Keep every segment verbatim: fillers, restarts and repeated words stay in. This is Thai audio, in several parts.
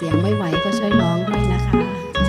สียงไม่ไหวก็ช่วยร้องด้วยนะคะ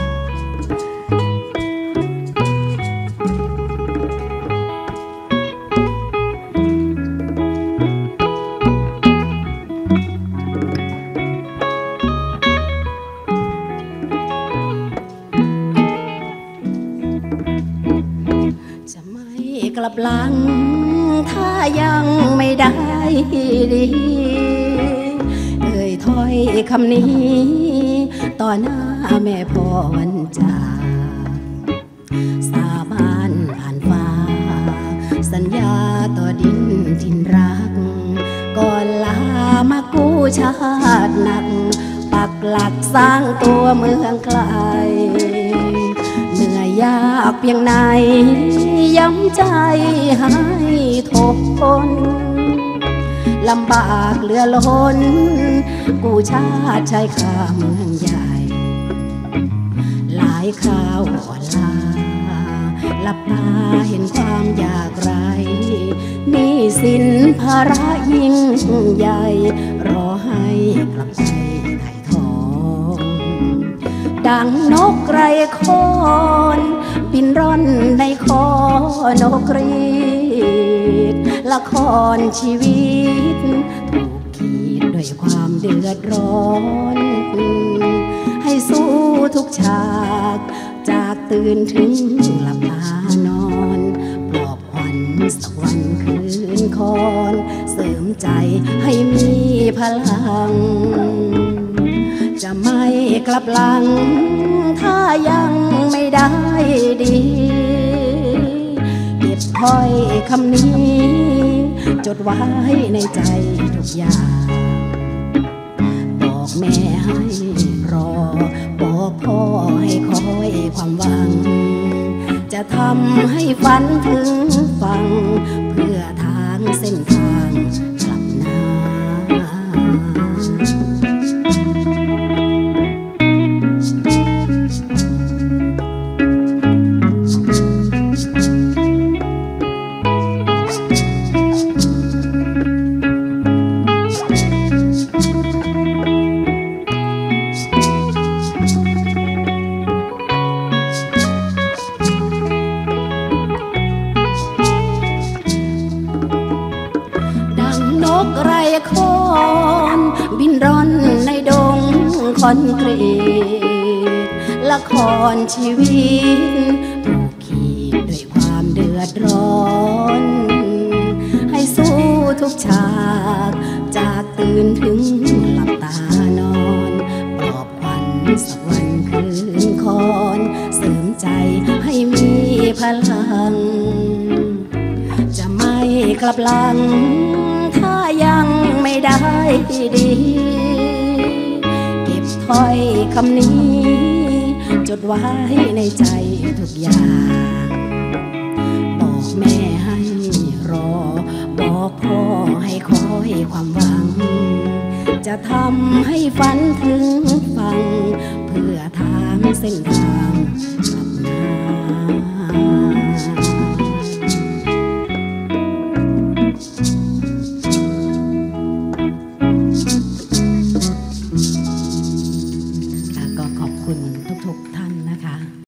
จะไม่กลับหลังถ้ายังไม่ได้ดีเอ่ยถ้อยคำนี้ต่อหน้าแม่พ่อวันจากสาบานผ่านฟ้าสัญญาต่อดินทินรักก่อนลามากู้ชาติหนักปักหลักสร้างตัวเมืองไกลเหนื่อยยากเพียงไหนย้ำใจให้ทนลำบากเหลือล้นกู้ชาติชายคาเมืองใหญ่หลายคราวอ่อนลาหลับตาเห็นความอยากไรหนี้สินภาระยิ่งใหญ่รอให้กลับไปไถ่ทองดังนกไกรโคนบินร่อนในคอนกรีดละครชีวิตถูกขีดด้วยความเดือดร้อนให้สู้ทุกฉากจากตื่นถึงหลับตานอนปลอบขวัญสักวันคืนคอนเสริมใจให้มีพลังจะไม่กลับหลังถ้ายังไม่ได้ดีเก็บถ้อยคำนี้จดไว้ในใจทุกอย่างบอกแม่ให้รอบอกพ่อให้คอยความหวังจะทำให้ฝันถึงฟังเพื่อทางเส้นทางกลับหน้านกไร้โคนบินร่อนในดงคอนกรีตละครชีวิตถูกขีดด้วยความเดือดร้อนให้สู้ทุกฉากจากตื่นถึงหลับตานอนปลอบขวัญสักวันคืนคอนเสริมใจให้มีพลังจะไม่กลับหลังถ้ายังไม่ได้ดีเก็บถ้อยคำนี้จดไว้ในใจทุกอย่างบอกแม่ให้รอบอกพ่อให้คอยความหวังจะทำให้ฝันถึงฟังเพื่อทางเส้นทาง